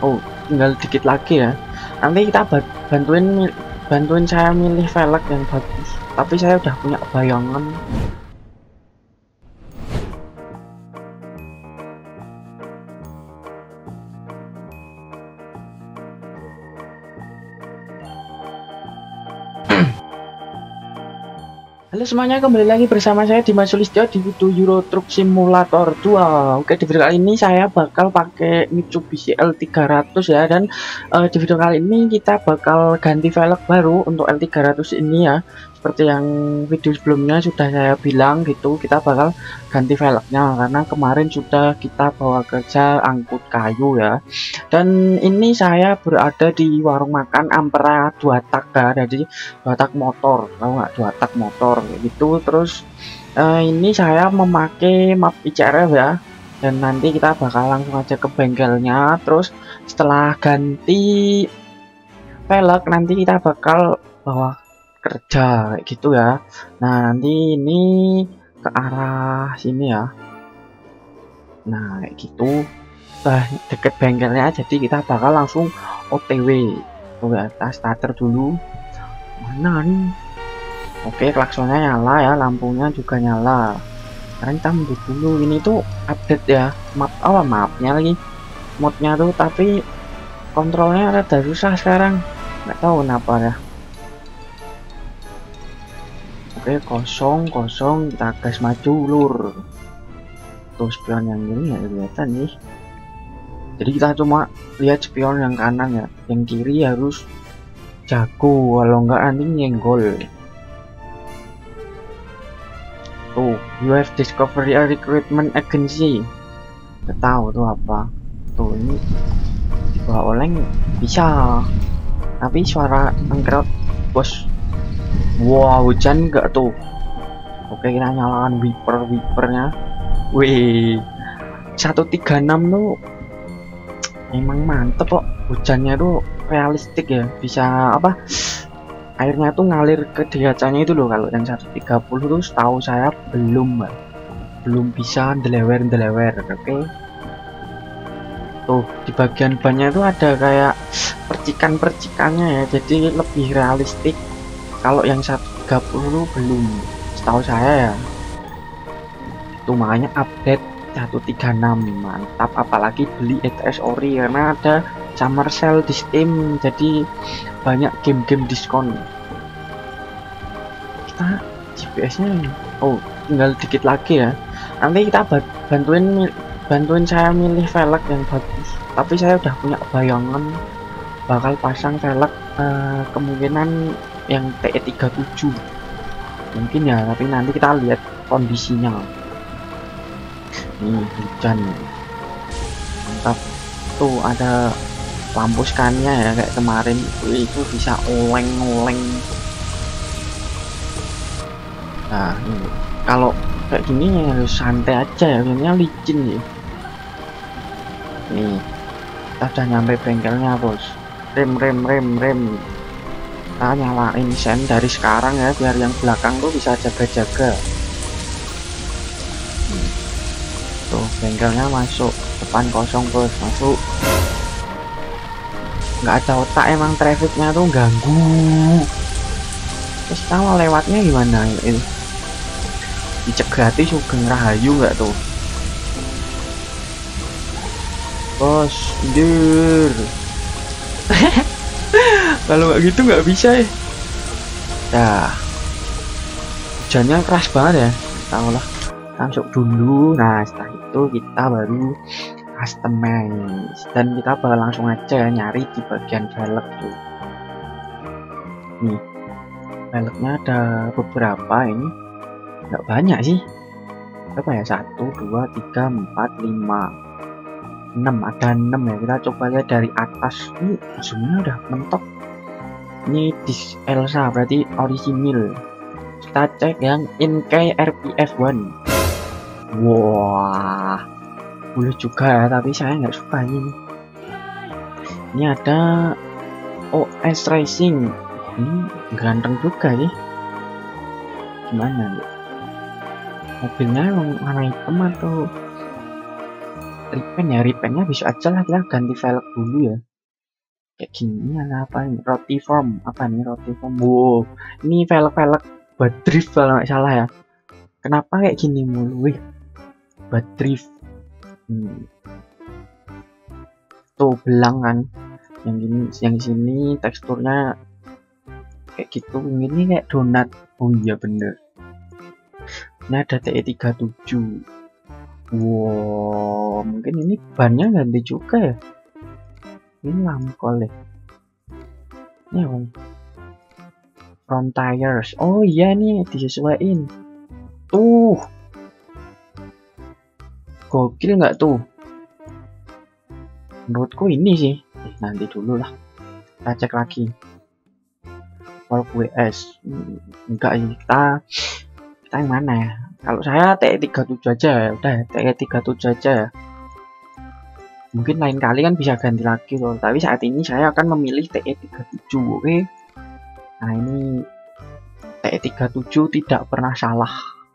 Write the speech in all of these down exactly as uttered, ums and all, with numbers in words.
Oh, tinggal dikit lagi ya. Nanti kita bantuin bantuin saya milih velg yang bagus. Tapi saya udah punya bayangan. Halo semuanya, kembali lagi bersama saya Dimas Sulistyo di video Euro Truck Simulator dua. Oke, di video kali ini saya bakal pakai Mitsubishi L tiga ratus ya. Dan uh, di video kali ini kita bakal ganti velg baru untuk L tiga ratus ini ya. Seperti yang video sebelumnya sudah saya bilang gitu, kita bakal ganti velgnya karena kemarin sudah kita bawa kerja angkut kayu ya. Dan ini saya berada di warung makan Ampera dua tak ya, jadi dua tak motor, tahu nggak, dua tak motor gitu. Terus uh, ini saya memakai map I C R F ya, dan nanti kita bakal langsung aja ke bengkelnya. Terus setelah ganti velg nanti kita bakal bawa kerja kayak gitu ya. Nah nanti ini ke arah sini ya, nah kayak gitu. Nah, deket bengkelnya, jadi kita bakal langsung O T W. Tuh ya, kita starter dulu. Mana nih? Oke, klaksonnya nyala ya, lampunya juga nyala. Sekarang kita mundur dulu. Ini tuh update ya, map oh mapnya lagi, modnya tuh, tapi kontrolnya rada susah sekarang. Nggak tahu kenapa ya. Oke, kosong kosong, kita gas maju lur. Tuh spion yang ini ya kelihatan nih. Jadi kita cuma lihat spion yang kanan ya, yang kiri harus jago, kalau enggak nanti nyenggol. Tuh, you have discovered a recruitment agency. Nggak tahu tuh apa. Tuh ini di bawah oleng bisa, tapi suara angkrot bos. Wow, hujan enggak tuh. Oke, kita nyalakan wiper wipernya. Wih, seratus tiga puluh enam tuh emang mantep kok. Hujannya tuh realistik ya, bisa apa, airnya tuh ngalir ke derajatnya itu loh. Kalau yang seratus tiga puluh tuh setahu saya belum belum bisa delewer-delewer. Oke, tuh di bagian bannya itu ada kayak percikan-percikannya ya, jadi lebih realistik. Kalau yang seratus tiga puluh belum, setahu saya ya. Itu makanya update seratus tiga puluh enam mantap. Apalagi beli E T S ori karena ada summer sale di Steam, jadi banyak game-game diskon. Kita G P S nya oh tinggal dikit lagi ya. Nanti kita bantuin bantuin saya milih velg yang bagus. Tapi saya udah punya bayangan bakal pasang velg uh, kemungkinan yang T E tiga puluh tujuh mungkin ya, tapi nanti kita lihat kondisinya. Nih hujan mantap tuh, ada lampu skannya ya kayak kemarin itu, bisa oleng-oleng. Nah ini kalau kayak gini harus santai aja ya, ini licin ya. Nih kita udah nyampe bengkelnya bos. Rem rem rem rem kita nyalain sen dari sekarang ya, biar yang belakang tuh bisa jaga-jaga. hmm. Tuh bengkelnya masuk, depan kosong bos, masuk. Nggak ada otak emang, trafficnya tuh ganggu. Terus tahu lewatnya gimana ini, dicegati Sugeng Rahayu nggak tuh bos, dur. Kalau nggak gitu nggak bisa ya. Nah hujannya keras banget ya, tahu lah, masuk dulu. Nah setelah itu kita baru customize, dan kita bakal langsung aja ya nyari di bagian velg tuh. Nih velgnya ada beberapa, ini nggak banyak sih, berapa ya, satu dua tiga empat lima enam, ada enam ya. Kita coba lihat dari atas, ini zoomnya udah mentok. Ini disk Elsa berarti orisinil. Kita cek yang in K R P F satu. Wah boleh juga ya, tapi saya nggak suka ini. Ini ada O S Racing, ini ganteng juga ya. Gimana ya, mobilnya emang warna hitam atau repaint ya, repaintnya besok aja lah, kita ganti velg dulu ya. Kayak gini ada apa nih, roti form apa nih, roti form. Wow, ini velg-velg buat drift kalau nggak salah ya. Kenapa kayak gini mulu, wih, buat drift. Hmm. Tuh belang kan, yang ini, yang sini teksturnya kayak gitu, ini kayak donat. Oh iya bener, ini ada T E tiga puluh tujuh. Wow, mungkin ini bannya ganti juga ya. Ini lamkol ya, ini om front tires. Oh iya nih disesuaiin tuh, gokil nggak tuh menurutku ini sih. Eh, nanti dulu lah, kita cek lagi. Volk W S hmm, enggak sih, kita kita yang mana ya, kalau saya T E tiga puluh tujuh aja ya, udah T E tiga puluh tujuh aja ya. Mungkin lain kali kan bisa ganti lagi loh, tapi saat ini saya akan memilih T E tiga puluh tujuh. Oke, nah ini T E tiga puluh tujuh tidak pernah salah.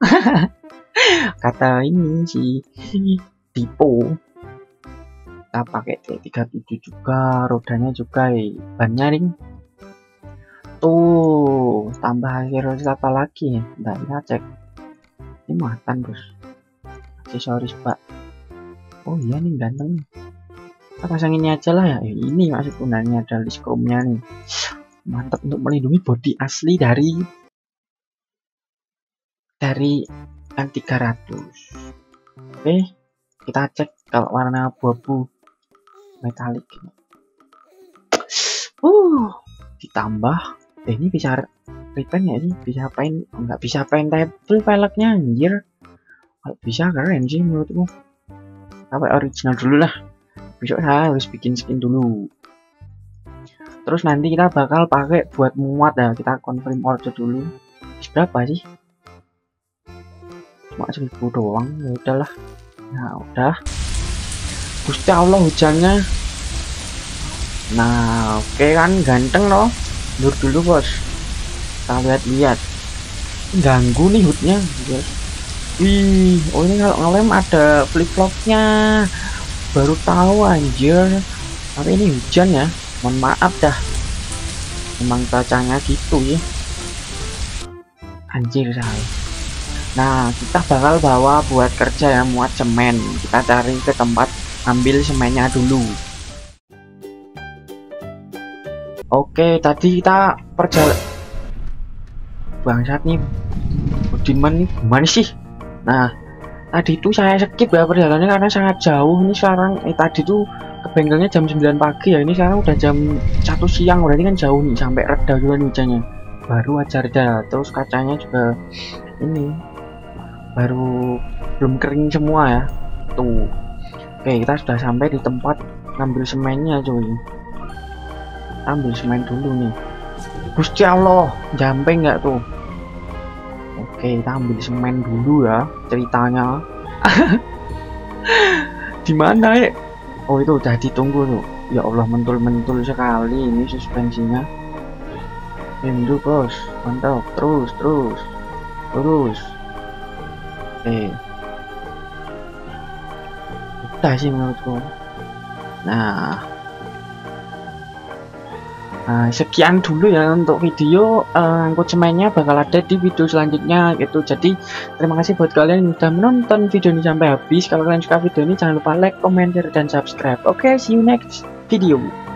Kata ini si Tipo. Kita pakai T E tiga puluh tujuh juga, rodanya juga, eh. Bannya ring tuh, tambah hero apa lagi ya, nggak bisa cek. Ini muatan bos, aksesoris pak. Oh iya nih ganteng nih, kita pasang ini aja lah ya. Eh, ini masih gunanya ada list chrome-nya nih, mantap untuk melindungi body asli dari dari M tiga ratus. Oke, kita cek kalau warna abu-abu metalik. Uh, ditambah, eh, ini bisa repaint ya sih, bisa paint, oh, nggak bisa paintable velgnya anjir. Kalau bisa keren sih menurutku. Sampai original dulu lah, besok saya harus bikin skin dulu. Terus nanti kita bakal pakai buat muat ya, kita confirm order dulu. Berapa sih? Cuma seribu doang, ya udahlah. Nah udah, Gusti Allah hujannya. Nah oke okay kan, ganteng loh. Lur dulu bos, kita lihat-lihat. Ganggu nih hoodnya. Wih, oh ini kalau ngelem ada flip flopnya, baru tahu anjir. Tapi ini hujan ya, mohon maaf dah, memang cuacanya gitu ya anjir saya. Nah kita bakal bawa buat kerja ya, muat semen. Kita cari ke tempat ambil semennya dulu. Oke, tadi kita perjalanan bangsat nih, Budiman nih gimana sih. Nah tadi itu saya skip ya perjalanannya karena sangat jauh. Ini sekarang eh tadi tuh ke bengkelnya jam sembilan pagi ya, ini sekarang udah jam satu siang, berarti kan jauh nih, sampai reda juga nih hujannya, baru aja reda. Terus kacanya juga ini baru belum kering semua ya tuh. Oke, kita sudah sampai di tempat ngambil semennya cuy. Ambil semen dulu nih. Gusti Allah, jampe nggak tuh? Oke, kita ambil semen dulu ya ceritanya. Di mana ya? Oh itu udah ditunggu tuh. Ya Allah, mentul-mentul sekali ini suspensinya. Hindu bos, mantap. Terus, terus, terus. Oke. Udah sih menurutku. Nah. Nah, sekian dulu ya untuk video uh, angkut semennya, bakal ada di video selanjutnya gitu. Jadi terima kasih buat kalian yang sudah menonton video ini sampai habis. Kalau kalian suka video ini jangan lupa like, comment, share, dan subscribe. Oke, okay, see you next video.